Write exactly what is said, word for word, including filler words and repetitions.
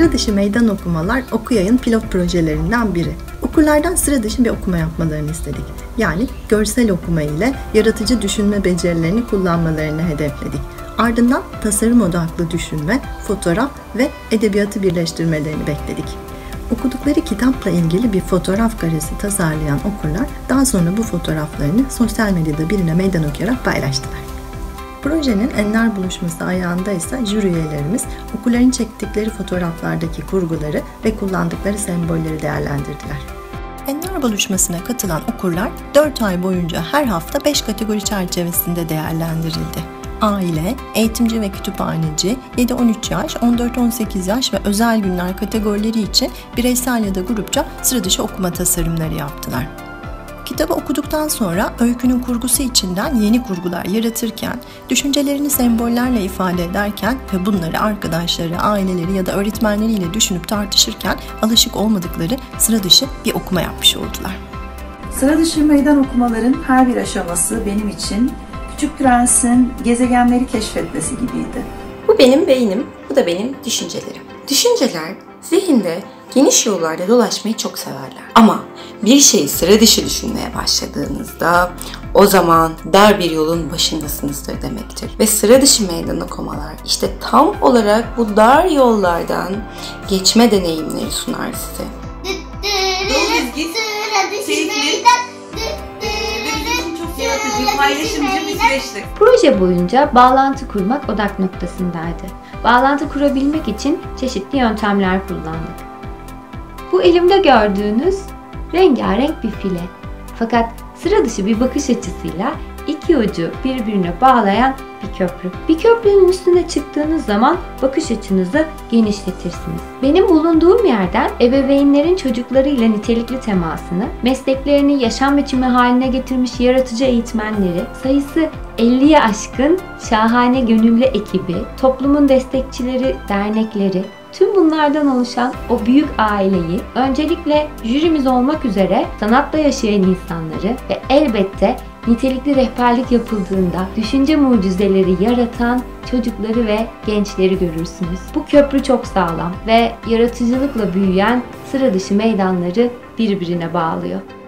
Sıra dışı meydan okumalar Okuyay'ın pilot projelerinden biri. Okurlardan sıra dışı bir okuma yapmalarını istedik. Yani görsel okuma ile yaratıcı düşünme becerilerini kullanmalarını hedefledik. Ardından tasarım odaklı düşünme, fotoğraf ve edebiyatı birleştirmelerini bekledik. Okudukları kitapla ilgili bir fotoğraf karesi tasarlayan okurlar daha sonra bu fotoğraflarını sosyal medyada birine meydan okuyarak paylaştılar. Projenin enler buluşması ayağında ise jüri üyelerimiz okurların çektikleri fotoğraflardaki kurguları ve kullandıkları sembolleri değerlendirdiler. Enler buluşmasına katılan okurlar dört ay boyunca her hafta beş kategori çerçevesinde değerlendirildi. Aile, eğitimci ve kütüphaneci, yedi on üç yaş, on dört on sekiz yaş ve özel günler kategorileri için bireysel ya da grupça sıra dışı okuma tasarımları yaptılar. Kitabı okuduktan sonra öykünün kurgusu içinden yeni kurgular yaratırken, düşüncelerini sembollerle ifade ederken ve bunları arkadaşları, aileleri ya da öğretmenleriyle düşünüp tartışırken alışık olmadıkları sıra dışı bir okuma yapmış oldular. Sıra dışı meydan okumaların her bir aşaması benim için Küçük Prens'in gezegenleri keşfetmesi gibiydi. Bu benim beynim, bu da benim düşüncelerim. Düşünceler zihinde geniş yollarda dolaşmayı çok severler. Ama bir şeyi sıra dışı düşünmeye başladığınızda o zaman dar bir yolun başındasınızdır demektir. Ve sıra dışı meydan okumalar işte tam olarak bu dar yollardan geçme deneyimleri sunar size. Proje boyunca bağlantı kurmak odak noktasındaydı. Bağlantı kurabilmek için çeşitli yöntemler kullandık. Bu elimde gördüğünüz rengarenk bir file. Fakat sıra dışı bir bakış açısıyla iki ucu birbirine bağlayan bir köprü. Bir köprünün üstüne çıktığınız zaman bakış açınızı genişletirsiniz. Benim bulunduğum yerden ebeveynlerin çocuklarıyla nitelikli temasını, mesleklerini yaşam biçimi haline getirmiş yaratıcı eğitmenleri, sayısı elliye aşkın şahane gönüllü ekibi, toplumun destekçileri, dernekleri, tüm bunlardan oluşan o büyük aileyi, öncelikle jürimiz olmak üzere sanatla yaşayan insanları ve elbette nitelikli rehberlik yapıldığında düşünce mucizeleri yaratan çocukları ve gençleri görürsünüz. Bu köprü çok sağlam ve yaratıcılıkla büyüyen sıra dışı meydanları birbirine bağlıyor.